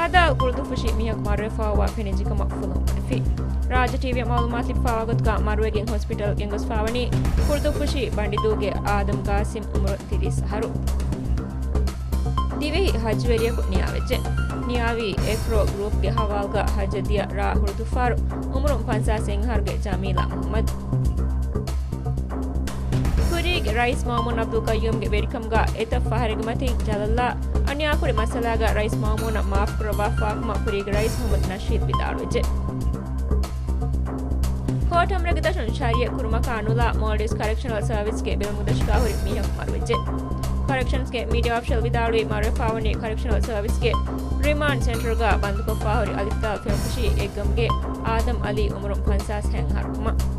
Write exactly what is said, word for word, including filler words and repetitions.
hada kurdu fushi miyak marrefa wa penejika makfulum fi Raja T V malumat lifawagot ka marwegen hospital gengos fawani kurdu fushi bandiduge Adam Qasim umur tiris haru divehi hajweriya ku niyaveje niyavi ekro group ge hawalga hajadiya ra hurdu faru umurum pansa sing harge Jamila Muhammad Kurig Rais Mamun Abdul Qayyum ge verikam ga eta faharige mati jalalla anya kure masala ga Rais Mamun maaf karwa fakma kurig Rais Muhammad Nasheed bidaruje Court amrage dashan shariya kurma kanula Maldives Correctional Service ge belmudashka huri mihak marweje Corrections ke media official vidawi marefawani Correctional Service ke remand center ga banduko fahuri alifta filmshi egam ge Adam Ali umurum pansas heng harkuma